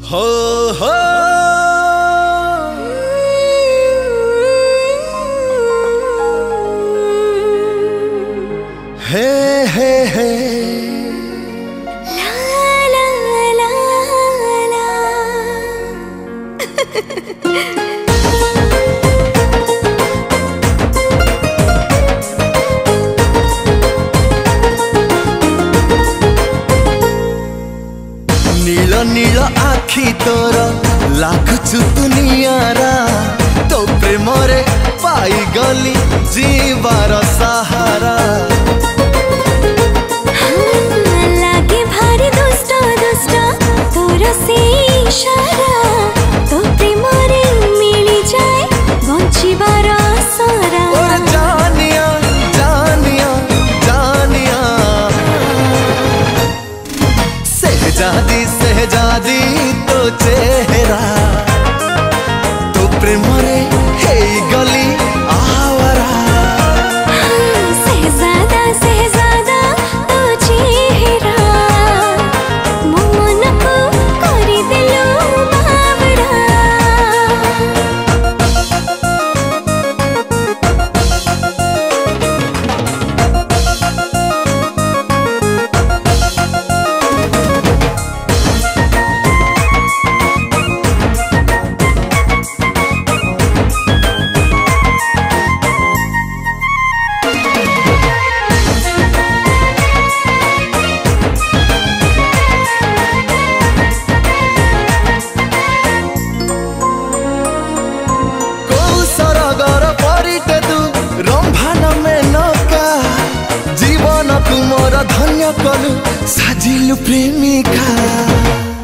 हो हो हे हे हे ला ला ला ला नील नील आखि तोर लागुचु दुनियारा तो प्रेम रे पाई गली जीवार सहारा लागे भारी दुष्ट दुष्ट तोर से इशारा तो प्रेम रे मिली जाए बंचिबार सारा और जानिया जानिया जानिया सहजादी तो चेहरा तो प्रेम रे हे गली आवारा सहजादा तो चेहरा मो मन को करी देलो बावरा जीवन तुमर धन्य कलु साजिलु प्रेमिका।